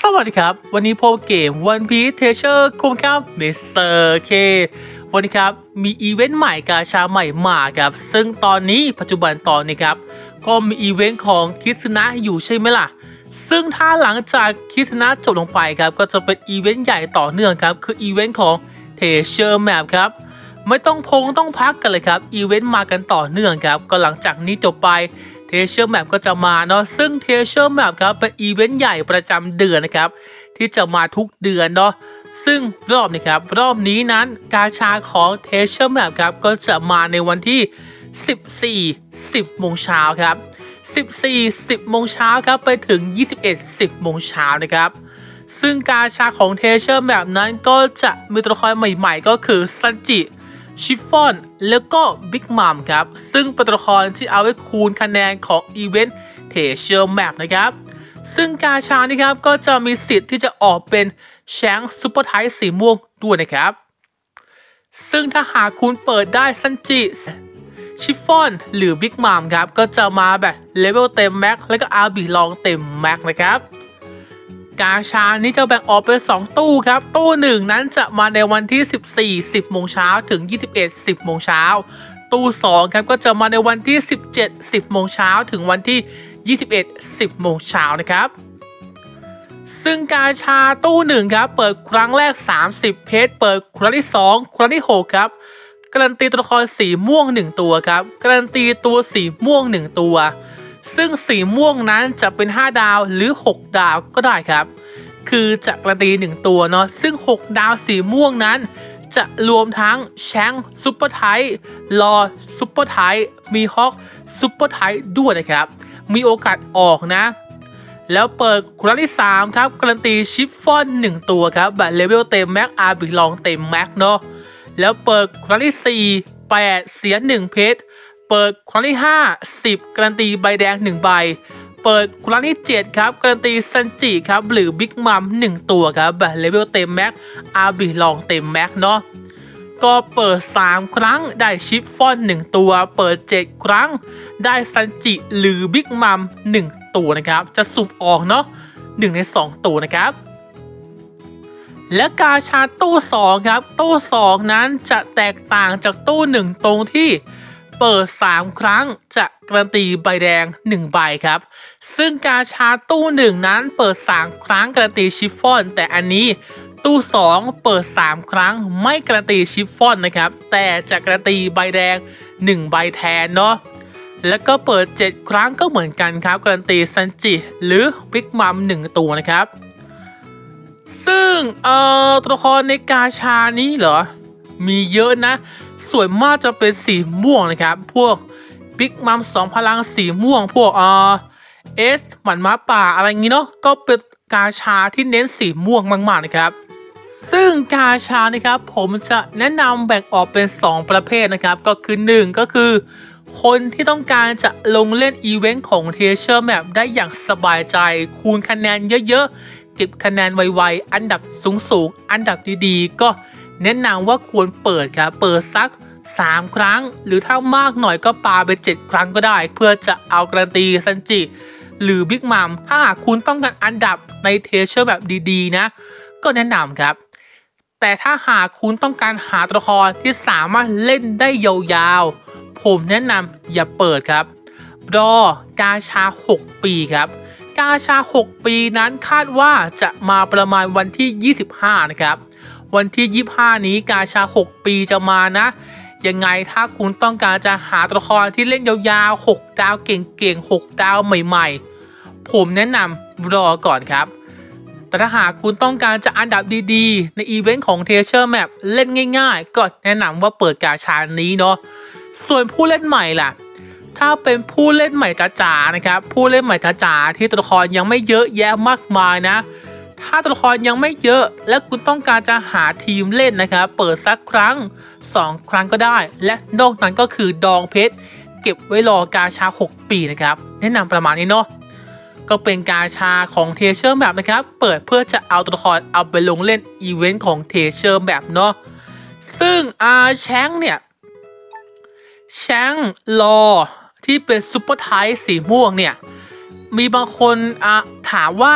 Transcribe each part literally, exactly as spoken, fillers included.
วัสดีครับวันนี้พบเกม One Piece Treasure คุ้มครับมิสเตอร์เควันนี้ครับมีอีเวนต์ใหม่กาชาใหม่มาครับซึ่งตอนนี้ปัจจุบันตอนนี้ครับก็มีอีเวนต์ของคิสนะอยู่ใช่ไหมล่ะซึ่งถ้าหลังจากคิสนะจบลงไปครับก็จะเป็นอีเวนต์ใหญ่ต่อเนื่องครับคืออีเวนต์ของ Treasure Map ครับไม่ต้องพงต้องพักกันเลยครับอีเวนต์มากันต่อเนื่องครับก็หลังจากนี้จบไปTreasure Map ก็จะมาเนาะซึ่ง Treasure Map ครับเป็นอีเวนต์ใหญ่ประจำเดือนนะครับที่จะมาทุกเดือนเนาะซึ่งรอบนี้ครับรอบนี้นั้นกาชาของ Treasure Map ครับก็จะมาในวันที่สิบสี่ สิบโมงเช้าครับสิบสี่ สิบโมงเช้าครับไปถึงยี่สิบเอ็ด สิบโมงเช้านะครับซึ่งกาชาของ Treasure Map นั้นก็จะมีตัวละครใหม่ๆก็คือซันจิชิฟฟอนแล้วก็บิ๊กมัมครับซึ่งเป็นตัวละครที่เอาไว้คูณคะแนนของอีเวนต์ Treasure Map นะครับซึ่งกาชานี่ครับก็จะมีสิทธิ์ที่จะออกเป็นแชงซูเปอร์ไทป์สีม่วงด้วยนะครับซึ่งถ้าหากคุณเปิดได้ซันจิชิฟฟอนหรือบิ๊กมัมครับก็จะมาแบบเลเวลเต็มแม็กแล้วก็อาร์บีลองเต็มแม็กนะครับกาชานี้จะแบ่งออกเป็นสองตู้ครับตู้หนึ่งนั้นจะมาในวันที่สิบสี่ สิบโมงเช้าถึงยี่สิบเอ็ด สิบโมงเช้าตู้สองครับก็จะมาในวันที่สิบเจ็ด สิบโมงเช้าถึงวันที่ยี่สิบเอ็ด สิบโมงเช้านะครับซึ่งกาชาตู้หนึ่งครับเปิดครั้งแรกสามสิบเพชรเปิดครั้งที่สองครั้งที่หกครับการันตีตัวละครสีม่วงหนึ่งตัวครับการันตีตัวสีม่วงหนึ่งตัวซึ่งสีม่วงนั้นจะเป็นห้าดาวหรือหกดาวก็ได้ครับคือจะการันตีหนึ่งตัวเนาะซึ่งหกดาวสีม่วงนั้นจะรวมทั้งแชงซุปเปอร์ไทป์ลอซุปเปอร์ไทป์มีฮอกซุปเปอร์ไทป์ด้วยนะครับมีโอกาสออกนะแล้วเปิดครั้งที่สามครับการันตีชิฟฟอนหนึ่งตัวครับแบบเลเวลเต็มแม็กอาร์บิลองเต็มแม็กเนาะแล้วเปิดครั้งที่สี่ แปดเสียหนึ่งเพชรเปิดครั้งที่ห้า สิบการันตีใบแดงหนึ่งใบเปิดครั้งที่เจ็ดครับการันตีซันจิครับหรือบิ๊กมัมหนึ่งตัวครับแบบเลเวลเต็มแม็กอาร์บีลองเต็มแม็กเนาะก็เปิดสามครั้งได้ชิฟฟอนหนึ่งตัวเปิดเจ็ดครั้งได้ซันจิหรือบิ๊กมัมหนึ่งตัวนะครับจะสุ่มออกเนาะหนึ่งในสองตัวนะครับและกาชาตู้สองครับตู้สองนั้นจะแตกต่างจากตู้หนึ่งตรงที่เปิดสามครั้งจะการันตีใบแดงหนึ่งใบครับซึ่งกาชาตู้หนึ่งนั้นเปิดสามครั้งการันตีชิฟฟอนแต่อันนี้ตู้สองเปิดสามครั้งไม่การันตีชิฟฟอนนะครับแต่จะการันตีใบแดงหนึ่งใบแทนเนาะแล้วก็เปิดเจ็ดครั้งก็เหมือนกันครับการันตีซันจิหรือบิ๊กมัมหนึ่งตัวนะครับซึ่งเอ่อตัวละครในกาชานี้เหรอมีเยอะนะส่วนมากจะเป็นสีม่วงนะครับพวกบิ๊กมัมสองพลังสีม่วงพวกเอ่อเอสหมันม้าป่าอะไรงี้เนาะก็เป็นกาชาที่เน้นสีม่วงมากๆนะครับซึ่งกาชานะครับผมจะแนะนำแบ่งออกเป็นสองประเภทนะครับก็คือหนึ่งก็คือคนที่ต้องการจะลงเล่นอีเวนต์ของ Treasure Map ได้อย่างสบายใจคูณคะแนนเยอะๆเก็บคะแนนไวๆอันดับสูงๆอันดับดีๆก็แนะนำว่าควรเปิดครับเปิดสักสามครั้งหรือถ้ามากหน่อยก็ปาไปเจ็ดครั้งก็ได้เพื่อจะเอาการันตีซันจิหรือบิ๊กมัมถ้าหากคุณต้องการอันดับในเทเชอร์แบบดีๆนะก็แนะนำครับแต่ถ้าหากคุณต้องการหาตัวละครที่สามารถเล่นได้ยาวๆผมแนะนำอย่าเปิดครับรอกาชาหกปีครับกาชาหกปีนั้นคาดว่าจะมาประมาณวันที่ยี่สิบห้านะครับวันที่ยี่สิบห้านี้กาชาหกปีจะมานะยังไงถ้าคุณต้องการจะหาตัวละครที่เล่นยาวๆหกดาวเก่งๆหกดาวใหม่ๆผมแนะนำรอก่อนครับแต่ถ้าหากคุณต้องการจะอันดับดีๆในอีเวนต์ของ Treasure Map เล่นง่ายๆก็แนะนำว่าเปิดกาชานี้เนาะส่วนผู้เล่นใหม่ล่ะถ้าเป็นผู้เล่นใหม่จ๋าๆนะครับผู้เล่นใหม่จ๋าๆที่ตัวละครยังไม่เยอะแยะมากมายนะถ้าตัวละครยังไม่เยอะและคุณต้องการจะหาทีมเล่นนะครับเปิดสักครั้งสองครั้งก็ได้และนอกนั้นก็คือดองเพชรเก็บไว้รอกาชาหกปีนะครับแนะนำประมาณนี้เนาะก็เป็นกาชาของ Treasure Map นะครับเปิดเพื่อจะเอาตัวละครเอาไปลงเล่นอีเวนต์ของ Treasure Map เนาะซึ่งอาแชงเนี่ยแชงรอที่เป็นซุปเปอร์ไทป์สีม่วงเนี่ยมีบางคนอ่ะถามว่า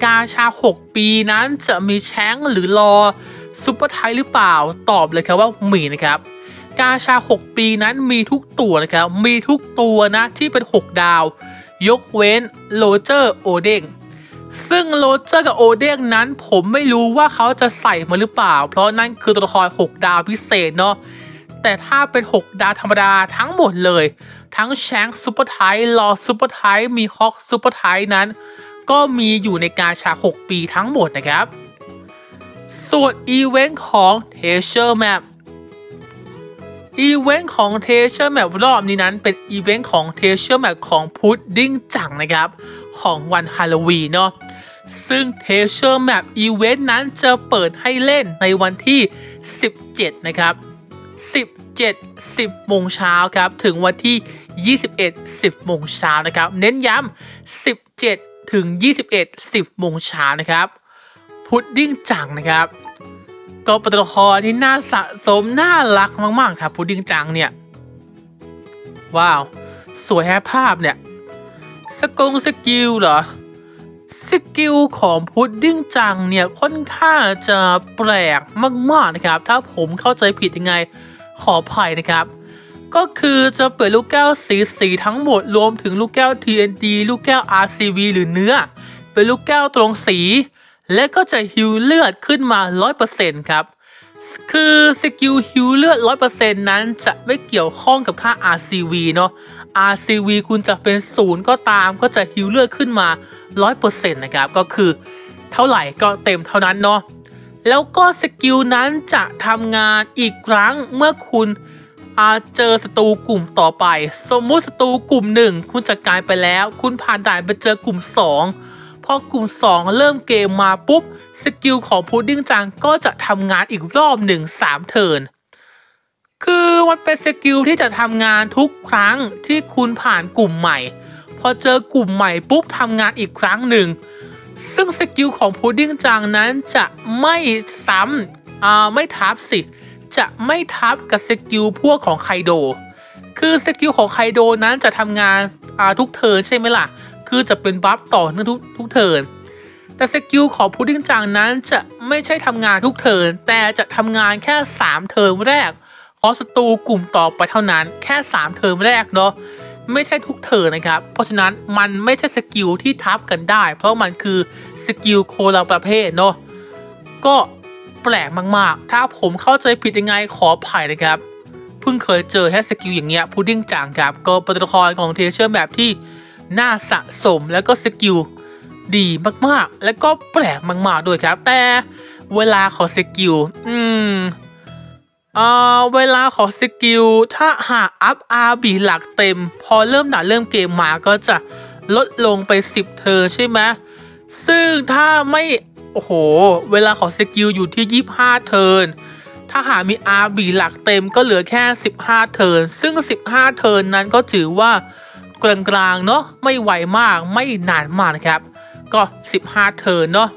กาชาหกปีนั้นจะมีแชงหรือรอซุปเปอร์ไทยหรือเปล่าตอบเลยครับว่ามีนะครับกาชาหกปีนั้นมีทุกตัวนะครับมีทุกตัวนะที่เป็นหกดาวยกเว้นโรเจอร์โอเด้งซึ่งโรเจอร์กับโอเด้งนั้นผมไม่รู้ว่าเขาจะใส่มาหรือเปล่าเพราะนั่นคือตัวละครหกดาวพิเศษเนาะแต่ถ้าเป็นหกดาวธรรมดาทั้งหมดเลยทั้งแชงซูเปอร์ไทยลอซูเปอร์ไทยมีฮอกซูเปอร์ไทยนั้นก็มีอยู่ในกาชาหกปีทั้งหมดนะครับส่วนอีเวนต์ของเทเชอร์แมปอีเวนต์ของเทเชอร์แมปรอบนี้นั้นเป็นอีเวนต์ของเทเชอร์แมปของพุดดิ้งจังนะครับของวันฮาโลวีนเนาะซึ่งเทเชอร์แมปอีเวนต์นั้นจะเปิดให้เล่นในวันที่สิบเจ็ดนะครับสิบเจ็ด สิบโมงเช้าครับถึงวันที่ยี่สิบเอ็ด สิบโมงเช้านะครับเน้นย้ำสิบเจ็ดถึงยี่สิบเอ็ด สิบโมงเช้านะครับพุดดิ้งจังนะครับก็เป็นตัวละครที่น่าสะสมน่ารักมากๆครับพุดดิ้งจังเนี่ยว้าวสวยแฮปภาพเนี่ยสกงสกิลเหรอสกิลของพุดดิ้งจังเนี่ยค่อนข้างจะแปลกมากๆนะครับถ้าผมเข้าใจผิดยังไงขออภัยนะครับก็คือจะเปิดลูกแก้วสีสีทั้งหมดรวมถึงลูกแก้ว ที เอ็น ดี ลูกแก้ว อาร์ ซี วี หรือเนื้อเป็นลูกแก้วตรงสีและก็จะฮิวเลือดขึ้นมา ร้อยเปอร์เซ็นต์ ครับคือสกิลฮิวเลือด ร้อยเปอร์เซ็นต์ นั้นจะไม่เกี่ยวข้องกับค่า อาร์ ซี วี เนาะ อาร์ ซี วี คุณจะเป็นศูนย์ก็ตามก็จะฮิวเลือดขึ้นมา ร้อยเปอร์เซ็นต์ นะครับก็คือเท่าไหร่ก็เต็มเท่านั้นเนาะแล้วก็สกิลนั้นจะทำงานอีกครั้งเมื่อคุณเจอศัตรูกลุ่มต่อไปสมมุติศัตรูกลุ่มหนึ่งคุณจัดการไปแล้วคุณผ่านด่านไปเจอกลุ่มสองพอกลุ่มสองเริ่มเกมมาปุ๊บสกิลของพุดดิ้งจังก็จะทำงานอีกรอบหนึ่ง สามเทิร์นคือมันเป็นสกิลที่จะทำงานทุกครั้งที่คุณผ่านกลุ่มใหม่พอเจอกลุ่มใหม่ปุ๊บทำงานอีกครั้งหนึ่งซึ่งสกิลของพุดดิ้งจังนั้นจะไม่ซ้ำอ่าไม่ทับสิจะไม่ทับกับสกิลพวกของไคโดคือสกิลของไคโดนั้นจะทำงานอ่าทุกเทิร์นใช่ไหมล่ะคือจะเป็นบัฟต่อเนื่องทุกทุกเทิร์นแต่สกิลของพุดดิ้งจังนั้นจะไม่ใช่ทำงานทุกเทิร์นแต่จะทำงานแค่สามเทิร์นแรกเพราะศัตรูกลุ่มต่อไปเท่านั้นแค่สามเทิร์นแรกเนาะไม่ใช่ทุกเทิร์นนะครับเพราะฉะนั้นมันไม่ใช่สกิลที่ทับกันได้เพราะมันคือสกิลโคละประเภทเนาะก็แปลกมากๆถ้าผมเข้าใจผิดยังไงขออภัยนะครับเพิ่งเคยเจอแค่สกิลอย่างเงี้ยพุดดิ้งจังครับก็เป็นตัวละครของเทเชอร์แบบที่น่าสะสมแล้วก็สกิลดีมากๆแล้วก็แปลกมากๆด้วยครับแต่เวลาของสกิลอืมเอ่อเวลาของสกิลถ้าหากอัพ อาร์ บี หลักเต็มพอเริ่มด่านเริ่มเกมมาก็จะลดลงไปสิบเทิร์นใช่ไหมซึ่งถ้าไม่โอ้โหเวลาของสกิลอยู่ที่ยี่สิบห้าเทิร์นถ้าหากมี อาร์ บี หลักเต็มก็เหลือแค่สิบห้าเทิร์นซึ่งสิบห้าเทิร์นนั้นก็ถือว่ากลางๆเนาะไม่ไวมากไม่นานมากนะครับก็สิบห้าเทิร์นเนาะ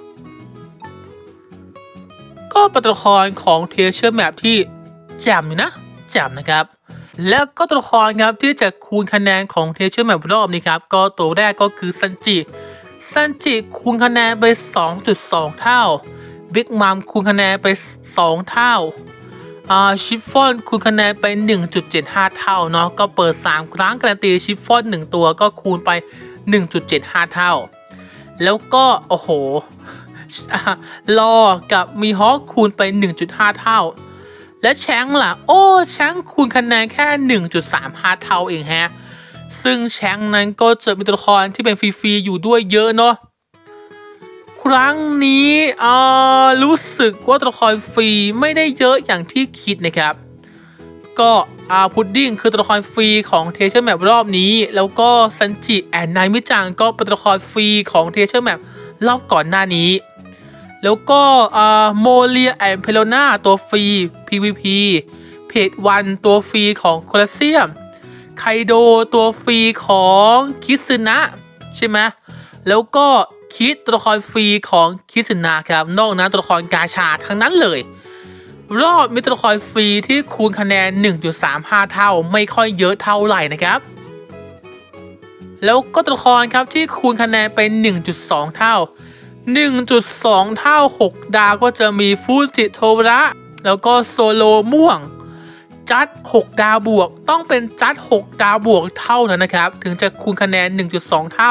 ก็เป็นตัวละครของเทเชอร์แมปที่แจ่มอยู่นะแจ่มนะครับแล้วก็ตัวละครครับที่จะคูณคะแนนของเทเชอร์แมปรอบนี้ครับก็ตัวแรกก็คือซันจิซันจิคูณคะแนนไป สองจุดสอง เท่าบิ๊กมัมคูณคะแนนไปสองเท่าอ่าชิฟฟ่อนคูณคะแนนไป หนึ่งจุดเจ็ดห้า เท่าเนาะก็เปิดสามครั้งการันตีชิฟฟ่อนหนึ่งตัวก็คูณไป หนึ่งจุดเจ็ดห้า เท่าแล้วก็โอ้โหลอกับมีฮอคคูณไป หนึ่งจุดห้า เท่าและแชงล่ะโอ้แชงคูณคะแนนแค่ หนึ่งจุดสามห้า เท่าเองฮะซึ่งแชงนั้นก็จะมีตัวละครที่เป็นฟรีๆอยู่ด้วยเยอะเนาะครั้งนี้อ่ารู้สึกว่าตัวละครฟรีไม่ได้เยอะอย่างที่คิดนะครับก็อ่าพุดดิ้งคือตัวละครฟรีของเทเชอร์แมปรอบนี้แล้วก็ซันจิแอนไนมิจังก็เป็นตัวละครฟรีของเทเชอร์แมปรอบก่อนหน้านี้แล้วก็อ่าโมเลียแอนเพโลนาตัวฟรี พี วี พี เพจวันตัวฟรีของโคลอสเซียมไคโดตัวฟรีของคิซึนะใช่ไหมแล้วก็คิดตัวละครฟรีของคิซึนะครับนอกนั้นตัวละครกาชาทั้งนั้นเลยรอบมีตัวละครฟรีที่คูณคะแนน หนึ่งจุดสามห้า เท่าไม่ค่อยเยอะเท่าไหร่นะครับแล้วก็ตัวละครครับที่คูณคะแนนไป หนึ่งจุดสอง เท่าหนึ่งจุดสอง เท่าหกดาวก็จะมีฟูจิโทระแล้วก็โซโลม่วงจัดหกดาวบวกต้องเป็นจัดหกดาวบวกเท่านั้นนะครับถึงจะคูณคะแนน หนึ่งจุดสอง เท่า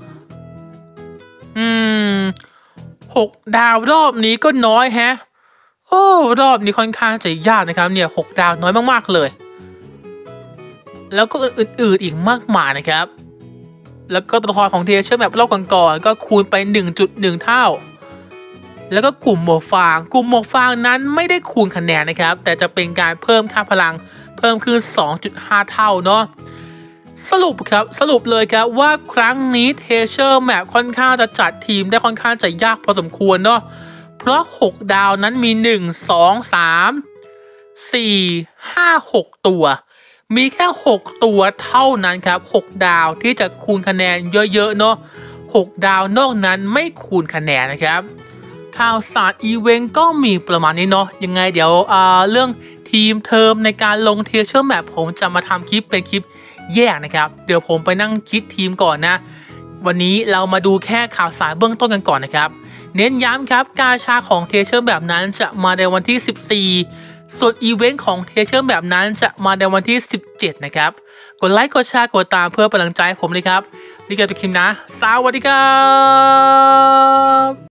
อืมหกดาวรอบนี้ก็น้อยแฮะโอ้รอบนี้ค่อนข้างจะยากนะครับเนี่ยหกดาวน้อยมากๆเลยแล้วก็อื่นๆอีกมากมายนะครับแล้วก็ตัวละครของเทเชอร์แบบรอบก่อนๆก็คูณไป หนึ่งจุดหนึ่ง เท่าแล้วก็กลุ่มหมวกฟางกลุ่มหมวกฟางนั้นไม่ได้คูณคะแนนนะครับแต่จะเป็นการเพิ่มค่าพลังเพิ่มขึ้น สองจุดห้า เท่าเนาะสรุปครับสรุปเลยครับว่าครั้งนี้เทเชอร์แมปค่อนข้างจะจัดทีมได้ค่อนข้างจะยากพอสมควรเนาะเพราะหกดาวนั้นมีหนึ่ง สอง สาม สี่ ห้า หกตัวมีแค่หกตัวเท่านั้นครับหกดาวที่จะคูณคะแนนเยอะๆเนาะหกดาวนอกนั้นไม่คูณคะแนนนะครับข่าวสารอีเวนต์ก็มีประมาณนี้เนาะยังไงเดี๋ยวอ่าเรื่องทีมเทอมในการลงเทเชอร์แมปผมจะมาทำคลิปเป็นคลิปแยกนะครับเดี๋ยวผมไปนั่งคิดทีมก่อนนะวันนี้เรามาดูแค่ข่าวสารเบื้องต้นกันก่อนนะครับเน้นย้ำครับกาชาของเทเชอร์แบบนั้นจะมาในวันที่สิบสี่ส่วนอีเวนต์ของเทเชอร์แบบนั้นจะมาในวันที่สิบเจ็ดนะครับกดไลค์กดแชร์กดตามเพื่อเป็นกำลังใจให้ผมเลยครับนี่ก็เป็นคลิปนะสวัสดีครับ